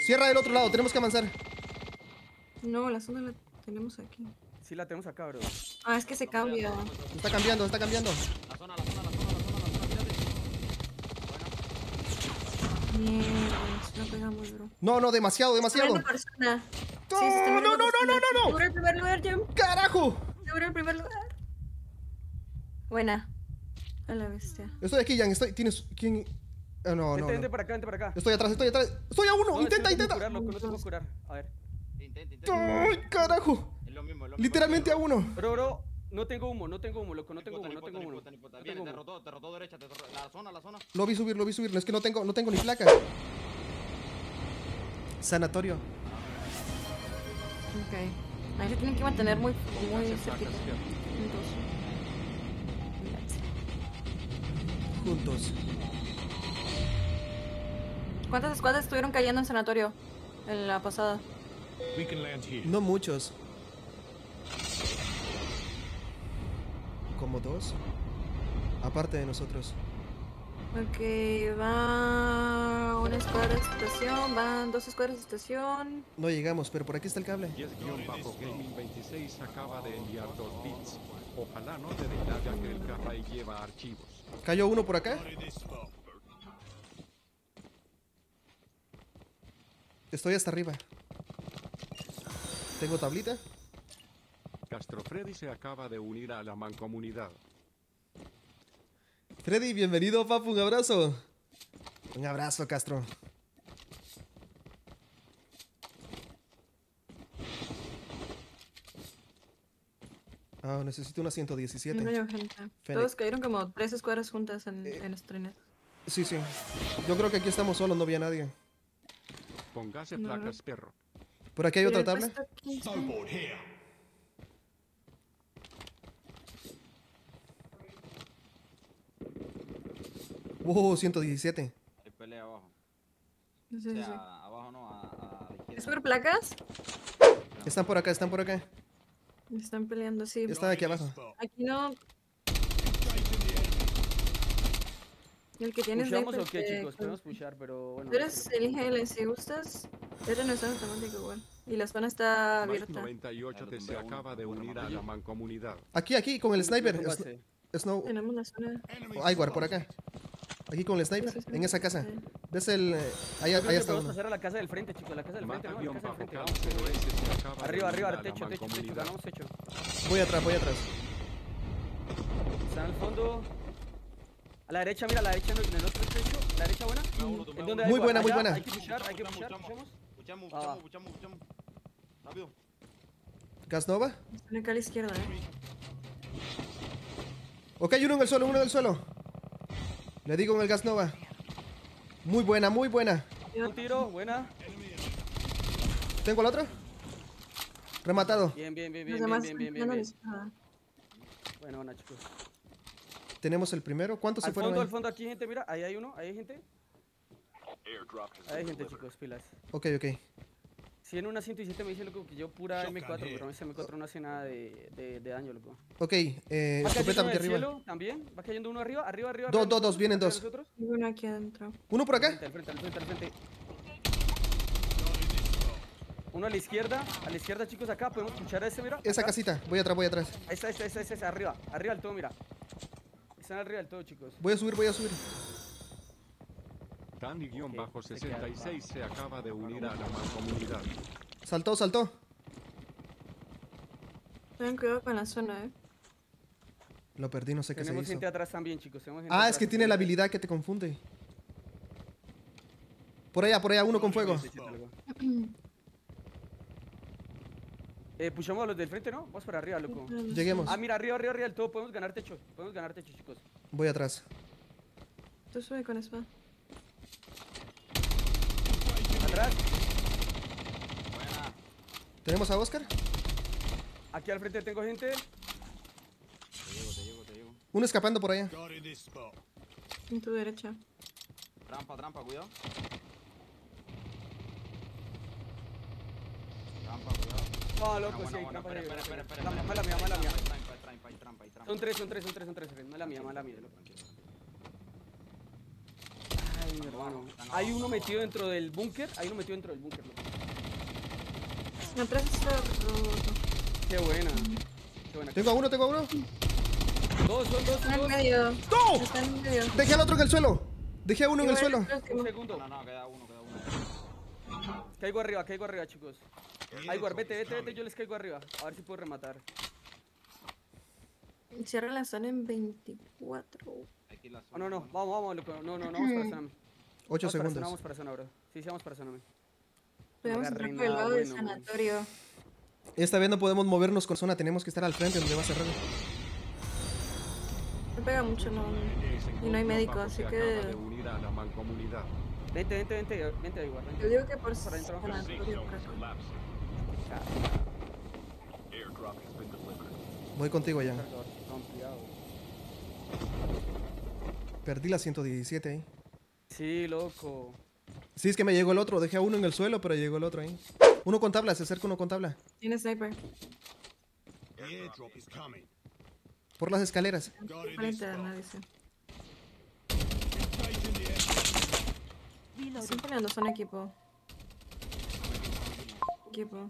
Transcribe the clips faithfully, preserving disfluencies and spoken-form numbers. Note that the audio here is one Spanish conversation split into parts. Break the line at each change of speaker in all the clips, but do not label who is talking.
Cierra del otro lado, tenemos que avanzar.
No, la zona la tenemos aquí.
Sí la tenemos acá, bro.
Ah, es que se cambia.
Está cambiando, está cambiando.
La zona, la zona, la zona, la zona, la zona, mírate.
Mierda, no pegamos, bro.
No, no, demasiado, demasiado.
Está muriendo persona.
No,
Sí, se está
no,
muriendo
no, no,
persona.
no, no, no.
Seguro el primer lugar, Jam.
¡Carajo!
Seguro el primer lugar. Buena. A la bestia.
Estoy aquí, Jan, estoy... ¿Tienes... ¿Quién...? Ah, no,
Vente,
no,
vente
no.
para acá, vente para acá.
Estoy atrás, estoy atrás. ¡Estoy a uno!
No,
¡Intenta,
no te puedo
intenta!
curar, loco, no te puedo curar. A ver.
Intenta, intenta.
¡Ay, carajo!
Es lo mismo, es lo mismo.
Literalmente a uno.
Bro, bro, no tengo humo, no tengo humo, loco, no tengo humo,
No
no tengo humo.
importa, no importa.
No
Viene,
tengo
te
humo.
rotó, te rotó derecha, te rotó. La zona, la zona.
Lo vi subir, lo vi subir. No, es que no tengo, no tengo ni placa. Sanatorio.
Ok. Ahí se tienen que mantener muy, muy cerquita. Juntos.
Juntos.
¿Cuántas escuadras estuvieron cayendo en sanatorio en la pasada?
No muchos. Como dos. Aparte de nosotros.
Ok, va una escuadra de estación, van dos escuadras de estación.
No llegamos, pero por aquí está el cable.
Yes-Gaming veintiséis acaba de enviar dos bits. Ojalá no te deshaga que el Carray lleva archivos.
¿Cayó uno por acá? Estoy hasta arriba. ¿Tengo tablita?
Castro Freddy se acaba de unir a la mancomunidad.
Freddy, bienvenido, papu, un abrazo. Un abrazo, Castro. Ah, necesito una ciento diecisiete.
No hay gente. Todos cayeron como tres escuadras juntas en,
Eh.
en los trenes.
Sí, sí. Yo creo que aquí estamos solos, no había nadie.
Póngase
No.
placas, perro.
¿Por aquí hay otra
Pero
tabla?
el puesto aquí está-
Wow, ciento diecisiete.
Hay pelea abajo.
Sí,
O
sí, sí.
sea, abajo no, a, a la izquierda.
¿Es por placas?
Están por acá, están por acá.
Están peleando, sí.
Están aquí abajo.
Aquí no. El que tiene
¿Pushamos
sniper
o qué,
te-
chicos? Podemos pushar, pero bueno.
Tú eres el I G L, si gustas. Eres no está automático igual. Y la zona está
Mike
abierta.
noventa y ocho te se acaba de unir a la mancomunidad.
Aquí, aquí, con el sniper.
Pongo
Sn-
ese.
Snow.
Tenemos la zona.
Aiguar, por acá. Aquí con el sniper,
Sí, sí, sí.
en esa casa.
Sí.
¿Ves el...? eh, Ahí,
Yo
ahí
creo que
está
podemos
uno.
pasar a la casa del frente, chicos, la casa del frente, ¿no? La casa del frente, vamos.
Mata-C se acaba de
Arriba,
unir
arriba,
a la
techo, techo, techo,
mancomunidad.
ganamos techo.
Voy atrás, voy atrás.
Están al fondo. A la derecha, mira, a la derecha en el en el otro techo. La derecha buena. ¿En dónde hay
Muy
agua?
buena, muy
Allá,
buena.
Hay que pushar, hay que pushar, pushamos.
Puchamos,
Ah.
puchamos, puchamos, puchamos. Rápido.
¿Gas Nova?
Están acá a la izquierda, eh.
Ok, uno en el suelo, uno en el suelo. Le digo en el Gas Nova. Muy buena, muy buena.
Un tiro, buena.
¿Tengo el otro? Rematado.
Bien, bien, bien,
Los
bien,
demás
bien, bien,
están
bien,
peleando
bien.
a la izquierda.
Bueno, buena, chicos.
Tenemos el primero. ¿Cuántos se
Al
fueron
fondo,
ahí?
al fondo, aquí hay gente, mira, ahí hay uno, ahí hay gente. Ahí hay gente, chicos, pilas.
Ok, ok.
Si en una ciento diecisiete me dice, loco, que yo pura M cuatro, pero ese M cuatro no hace nada de, de, de daño, loco.
Ok, eh,
Va cayendo
escopeta
uno
aquí
del
arriba.
cielo también, va cayendo uno arriba, arriba, arriba.
Dos,
arriba,
dos, dos, vienen
arriba de
dos.
nosotros.
Y uno aquí adentro.
¿Uno por
Al
acá?
frente, al frente, al frente, al frente. Uno a la izquierda, a la izquierda, chicos, acá, podemos escuchar a ese, mira.
Esa
acá.
casita. Voy atrás, voy atrás.
Ahí está, ahí está, ahí está, ahí está, ahí está, arriba, arriba del todo, mira. Están arriba del todo, chicos.
Voy a subir, voy a subir.
Danny-sesenta y seis se acaba de unir a la mancomunidad.
Saltó, saltó.
Tengan cuidado con la zona, eh.
Lo perdí, no sé qué se
Tenemos
hizo.
gente atrás también, chicos. tenemos gente
Ah, es
atrás
que tiene la
también.
habilidad que te confunde. Por allá, por allá, uno con fuego.
Eh, pushamos a los del frente, ¿no? Vamos para arriba, loco.
Lleguemos.
Ah, mira, arriba, arriba, arriba del todo. Podemos ganar techo. Podemos ganar techo, chicos.
Voy atrás.
Tú sube con espada.
Atrás.
Buena.
¿Tenemos a Oscar?
Aquí al frente tengo gente.
Te llego, te llego, te llego.
Uno escapando por allá.
En tu derecha.
Trampa, trampa, cuidado. Trampa, cuidado.
No, loco,
Buena,
sí, hay
buena,
trampa
buena.
ahí,
Espera, espera, espera,
Mala,
espera.
mala mía, mala mía.
Hay trampa, hay trampa, hay trampa, hay trampa.
Son tres, son tres, son tres, son tres. Mala mía, mala mía, loco. Ay, mi hermano. Hay uno metido dentro del búnker. Hay uno metido dentro del búnker, loco.
Atrás está roto.
Qué buena. Qué buena.
Tengo a uno, tengo a uno.
Dos, son dos,
Está
son
en
dos.
medio.
¡No!
Está en medio.
Dejé al otro en el suelo. Dejé a uno en el suelo.
Un segundo.
No, no, queda uno, queda uno.
Caigo arriba, caigo arriba, chicos. Aiguar, vete, vete, vete, yo les caigo arriba. A ver si puedo rematar.
Cierra la zona en veinticuatro.
Aquí la
Oh,
zona,
no, no,
bueno.
vamos, vamos, loco. No, no, no, vamos para zona.
Ocho
Vamos para zona,
segundos.
vamos para zona, bro. Sí, sí, vamos para zona.
Podemos
agarré
entrar por el
nada
lado del
bueno, man.
sanatorio.
Esta vez no podemos movernos con zona. Tenemos que estar al frente donde va a cerrar.
No pega mucho, no. Y no hay médico, así que.
De unir a la mancomunidad.
Vente, vente, vente, vente, Aiguar.
Yo
Vente.
digo que por
Por adentro.
sanatorio. por acá.
Voy contigo ya.
Cargador, ampliado.
Perdí la ciento diecisiete ahí.
Sí, loco.
Sí, es que me llegó el otro. Dejé a uno en el suelo, pero llegó el otro ahí. Uno con tabla, se acerca uno con tabla.
Tiene sniper.
Por las escaleras.
Frente a nadie, dice. Están peleando, son equipo. Equipo.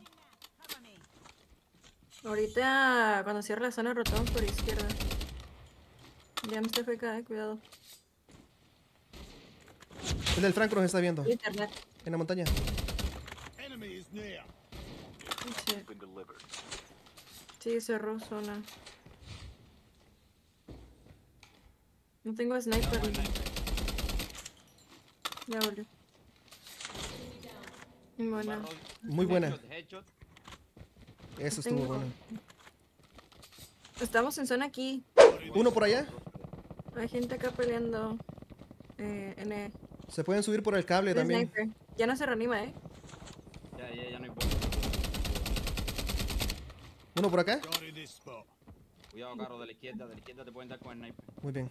Ahorita, cuando cierre la zona, rotamos por izquierda. Ya me estoy F K, eh, cuidado.
El del Franco nos está viendo.
El internet.
En la montaña.
Sí. Sí, cerró zona. No tengo sniper. Ya volvió. Buena.
Muy buena.
Headshot, headshot.
Eso estuvo
Tengo-
bueno.
Estamos en zona aquí.
Uno por allá.
Hay gente acá peleando. Eh, N.
Se pueden subir por el cable
El
también.
sniper. Ya no se reanima, eh.
Ya, ya, ya no hay bomba.
Uno por acá.
Cuidado, carro, de la izquierda, de la izquierda te pueden dar con el sniper.
Muy bien.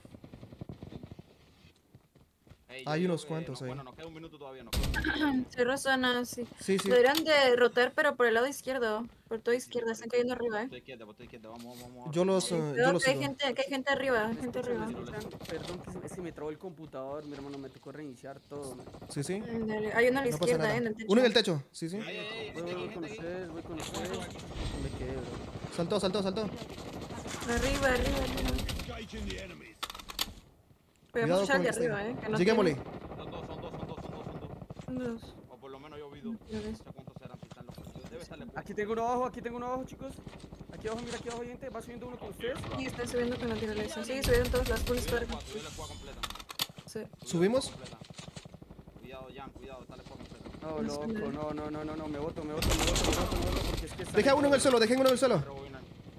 Ey, yo
Hay
digo
unos
que
cuantos
no-
ahí.
Bueno, nos queda un minuto todavía, nos queda un minuto.
Cerró zona, sí.
Sí, sí.
Deberían de rotar, pero por el lado izquierdo. Por toda izquierda, están cayendo arriba,
Por
eh.
tu izquierda, por tu izquierda, vamos, vamos, vamos.
Yo los, eh,
Cuidado
yo los
que hay
sigo.
gente, que hay gente arriba,
¿Me
gente
escuchan?
arriba.
¿Me escuchan? Perdón, que se, es que me trabó el computador, mi hermano. Me tocó reiniciar todo. man.
Sí, sí.
Dale, hay uno a la
No pasa
izquierda,
nada.
eh, en el techo.
Uno en el techo. Sí, sí.
Ey, ey, ey,
Voy,
gente
voy
aquí,
con
gente aquí.
ustedes, voy con ustedes. Me quedé, bro.
Saltó, saltó, saltó.
Arriba, arriba, arriba. Podemos
Cuidado
echar
con
de
el que
arriba,
está.
eh. que no
Lleguémosle.
Son dos, son dos, son dos, son dos, son dos.
tienen- Dos.
O por lo menos yo vi dos.
Ya ves.
No sé cuántos serán, si están los Debe estarle
Aquí tengo uno abajo, aquí tengo uno abajo, chicos. Aquí abajo, mira, aquí abajo, gente. Va subiendo uno con ustedes.
Sí, están subiendo con la tirolesa. Sí, subieron todas las full
Subió la
squad.
squad, subió la squad completa.
Sí.
Subió la
¿Subimos?
squad completa. Cuidado, Jan, cuidado, está la squad completa.
No, loco, no, no, no, no, no. Me boto, me boto, me boto, me boto, me boto. Porque es que está
Dejé a uno en el suelo, dejé uno en el suelo.
Rebobinar.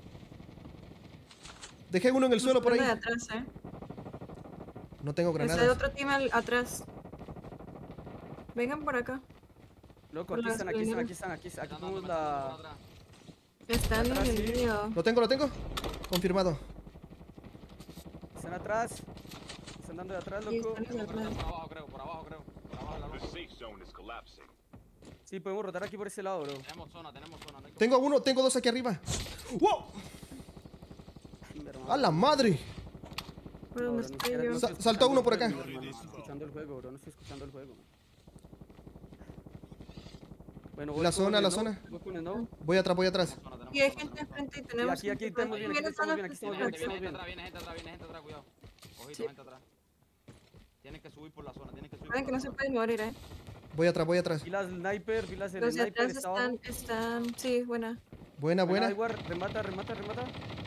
Dejé uno en el suelo por ahí.
De atrás, eh.
No tengo
Está de
granadas.
otro team al- atrás. Vengan por acá.
Loco,
Por
aquí
las
están, aquí están,
colinas.
aquí están, aquí están. Aquí
Están
tenemos
dando, están
la...
dando atrás.
Están en
Atrás,
el
sí.
medio.
Lo tengo, lo tengo. Confirmado.
Están atrás. Están dando de atrás,
Sí,
loco.
están en el
Por
atrás.
abajo, creo, por abajo, creo. Por abajo de la loma.
Sí, podemos rotar aquí por ese lado, bro.
Tenemos zona, tenemos zona. no hay
Tengo uno, tengo dos aquí arriba. ¡Wow!
Mi hermano.
¡A la madre!
Por
No,
donde
bro, ni
estoy
siquiera-
yo.
no
Sa-
estoy
saltó
escuchando
uno
el
por
juego,
acá.
mi hermano, No estoy escuchando el juego, bro. No estoy escuchando el juego. Bueno, voy
La
con
zona,
el
la
no,
zona.
Voy con el no.
Voy atrás, voy atrás.
zona, tenemos
Y hay
zona,
gente
tenemos zona.
enfrente y tenemos.
aquí, aquí
gente por
estamos bien, aquí
Viene
estamos
zona
bien, aquí estamos
oficina.
bien, aquí
Viene
estamos
gente
bien.
atrás, viene gente atrás, viene gente atrás, cuidado. Ojito,
Sí.
gente atrás. Tienen que subir por la zona, tienen que subir
Saben
por
que
la
no se
zona.
pueden morir, eh.
Voy atrás, voy atrás.
Vi las sniper, vi las el
Los de
sniper
atrás
está abajo.
están, están. Sí, buena.
Buena, buena.
Igual, remata, remata, remata.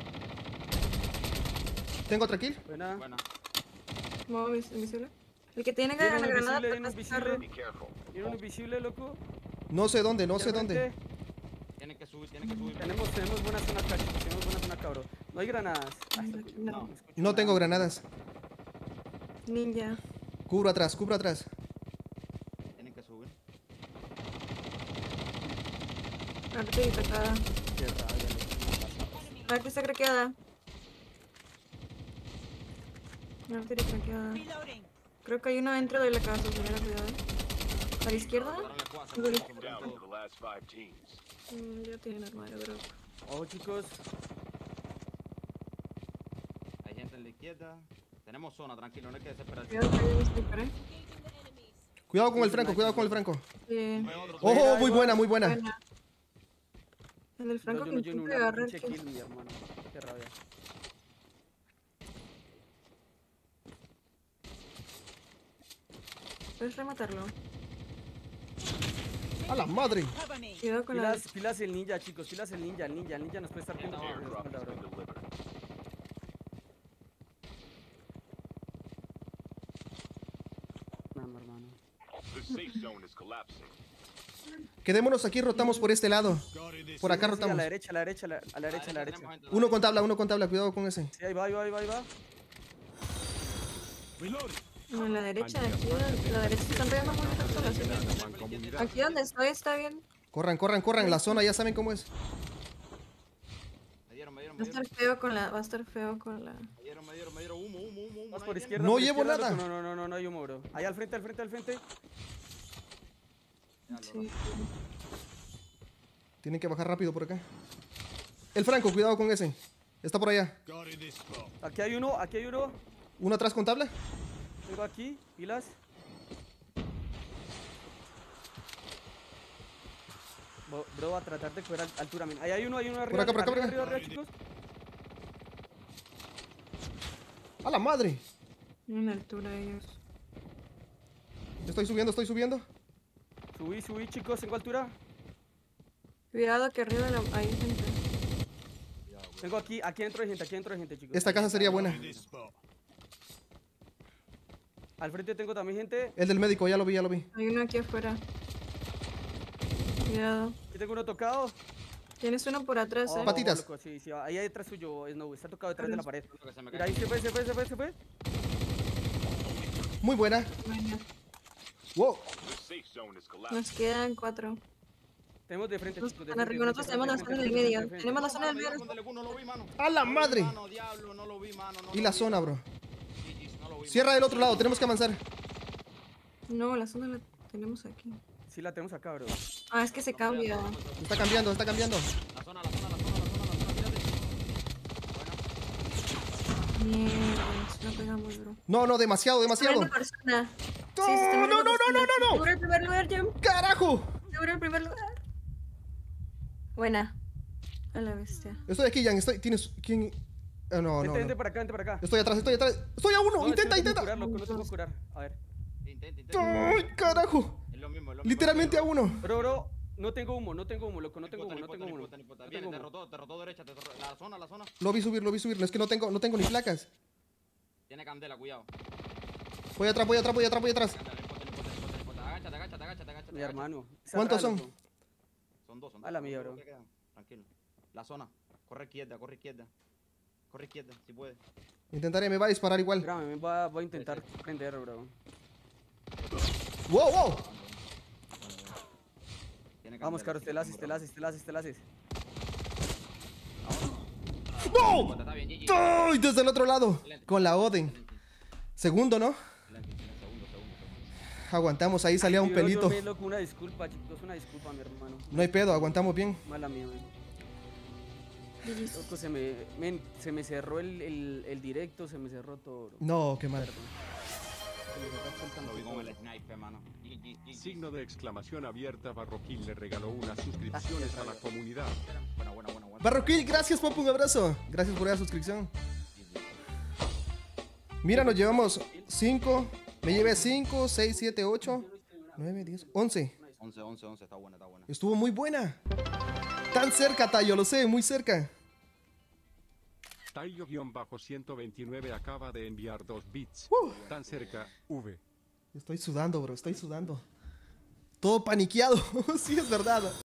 Tengo otra kill.
Buena.
Buena.
Modo vis- invisible. El que tiene
Viene
la
uno
granada.
invisible, viene
atrás
uno
del carro.
invisible. Viene uno invisible, loco.
No sé dónde, no sé
Realmente,
dónde.
Tienen que subir, tienen que subir.
Tenemos, tenemos buena zona acá, chicos, tenemos buena zona acá, bro. No hay granadas. Ay,
Aquí
no,
no.
no escucho
No tengo
nada.
granadas.
Ninja.
Cubro atrás, cubro atrás.
Tienen que subir.
Arte y tocada.
Qué rabia, loco.
Arte está craqueada. Arte y craqueada. Creo que hay uno dentro de la casa, señora, cuidado. ¿A la izquierda?
Botaron la squad, se
Uy.
metieron sobre todo.
Mm, ya tienen armario, bro.
Oh, chicos.
Hay gente en la izquierda. Tenemos zona, tranquilo, no hay que desesperarse.
Cuidado que hay un sniper, eh.
Cuidado con el Franco, cuidado con el Franco.
Sí.
¡Oh, muy buena, muy buena!
Buena. En el Franco
Yo
que
no, yo no,
intenta
una
agarrar
pinche
el
kill, mi hermano. Qué rabia.
Puedes rematarlo.
¡A la madre!
Cuidado con la...
Pilas, pilas el ninja, chicos. Pilas el ninja, el ninja. El ninja nos puede estar viendo por la espalda, bro. No, mi hermano.
Quedémonos aquí, rotamos por este lado. Por acá
Sí, sí,
rotamos.
a la derecha, a la derecha, a la, a la derecha, a la derecha.
Uno con tabla, uno con tabla, cuidado con ese.
Sí, ahí va, ahí va, ahí va, ahí va.
No, en la derecha, aquí, en la derecha se están pegando muy rápido las señales.
Mancomunidad.
Aquí donde estoy está bien.
Corran, corran, corran. La zona ya saben cómo es.
Me dieron, me dieron,
Va
me
a
dieron.
estar feo con la... Va a estar feo con la...
Me dieron, me dieron, me dieron. Humo, humo, humo, humo.
Vamos
nadie
por
viene.
izquierda.
No
por
llevo
izquierda,
nada.
loco. No, no, no, no, no hay humo, bro. Ahí al frente, al frente, al frente.
Sí.
Tienen que bajar rápido por acá. El Franco, cuidado con ese. Está por allá.
Aquí hay uno, aquí hay uno.
Uno atrás con tabla.
Tengo aquí, pilas. Bo- Bro, a tratar de coger al- altura, men. Ahí hay uno, hay uno arriba.
acá, por acá, por
arriba,
acá.
arriba, arriba, chicos.
¡A la madre!
En la altura ellos.
Estoy subiendo, estoy subiendo.
Subí, subí, chicos, tengo altura.
Cuidado que arriba de la... Hay gente.
Tengo aquí, aquí dentro de gente, aquí dentro de gente, chicos.
Esta casa sería buena.
Al frente tengo también gente.
El del médico, ya lo vi, ya lo vi.
Hay uno aquí afuera. Cuidado.
Aquí tengo uno tocado.
Tienes uno por atrás,
Oh,
eh.
Patitas.
loco, sí, sí, ahí detrás suyo, Snow. Está tocado detrás de la pared.
Lo que se me
Mira,
cae.
ahí se fue, se fue, se fue, se fue.
Muy buena.
Bueno,
Wow.
nos quedan cuatro.
Tenemos de frente,
Nos
chicos. De
están
frente,
arriba,
de
nosotros
frente,
tenemos la
de
zona
frente,
del
de
medio.
frente, de
Tenemos la
frente.
zona del
Mano,
medio.
póndele culo, no lo vi, mano.
¡A la
No lo vi,
madre!
mano, diablo, no lo vi, mano, no
Y
lo
la
vi,
zona,
mano.
bro.
Sí, sí, no lo vi,
Cierra
mano.
del otro lado, tenemos que avanzar.
No, la zona la tenemos aquí.
Sí, la tenemos acá, bro.
Ah, es que se cambia.
Está cambiando, está cambiando.
La zona, la zona, la zona, la zona, la zona, tírate.
Mierda, se la pegamos, bro.
No, no, demasiado, demasiado.
Una persona.
No,
Sí, se está
no,
muriendo
no, no,
persona.
no, no, no.
Seguro el primer lugar, Jam.
¡Carajo!
Seguro el primer lugar. Buena. A la bestia.
Estoy aquí, Jan. Estoy. ¿Tienes. ¿Quién? Ah, no,
Vente,
no,
vente
no.
para acá, vente para acá.
Estoy atrás, estoy atrás. Estoy a uno.
No,
Intenta,
es que no te
intenta.
puedo curar, loco, no te puedo curar. A ver.
Intenta, intenta.
¡Ay, carajo!
Es lo mismo, es lo mismo.
Literalmente a uno.
Bro, bro, no tengo humo, no tengo humo, loco, no tengo humo, no
importa,
tengo humo.
importa, no importa.
No
Viene,
tengo
te
humo.
rotó, te rotó derecha, te rotó. La zona, la zona.
Lo vi subir, lo vi subir. Es que no tengo, no tengo ni placas.
Tiene candela, cuidado.
Voy atrás, voy atrás, voy atrás, voy atrás.
Candela, no importa, no importa, no importa, no importa. Agáchate, agáchate, agáchate, agáchate.
Mi
agáchate.
hermano. Esa
¿Cuántos
rara,
son?
loco.
Son dos, son dos.
A la
son
mía,
dos
bro.
que quedan. Tranquilo. La zona. Corre izquierda, corre izquierda. Corre izquierda, si puedes.
Intentaré, me va a disparar igual.
Espérame, me va, voy a intentar prender, bro.
¡Wow, wow!
Tiene
Vamos,
candela,
Carlos,
sí,
te la haces,
muy
te la
rápido.
haces, te la haces, te la haces.
¡No!
Está bien, G G.
¡Ay! Desde el otro lado. Con la Oden. Segundo, ¿no?
Excelente, excelente. Segundo, segundo, segundo.
Aguantamos, ahí salía un
Sí, bro,
pelito.
yo me loco, una disculpa, chicos, una disculpa, mi hermano.
No hay pedo, aguantamos bien.
Mala mía, man. Loco, se me, men, se me cerró el, el, el directo, se me cerró todo, bro.
No, qué mal.
Se me cerró absolutamente
Lo vi con
todo.
el sniper, mano. G G, G G.
Signo de exclamación abierta. Barroquín le regaló unas suscripciones a la comunidad.
Buena, buena, buena, buena.
Barroquil, gracias, papu, un abrazo. Gracias por la suscripción. Mira, nos llevamos cinco. Me llevé cinco, seis, siete, ocho, nueve, diez, once.
once, once, once, está buena, está buena.
Estuvo muy buena. Tan cerca, Tayo, lo sé, muy cerca.
Tayo-ciento veintinueve acaba de enviar dos bits.
Uh.
Tan cerca, V.
Estoy sudando, bro, estoy sudando. Todo paniqueado. Sí, es verdad.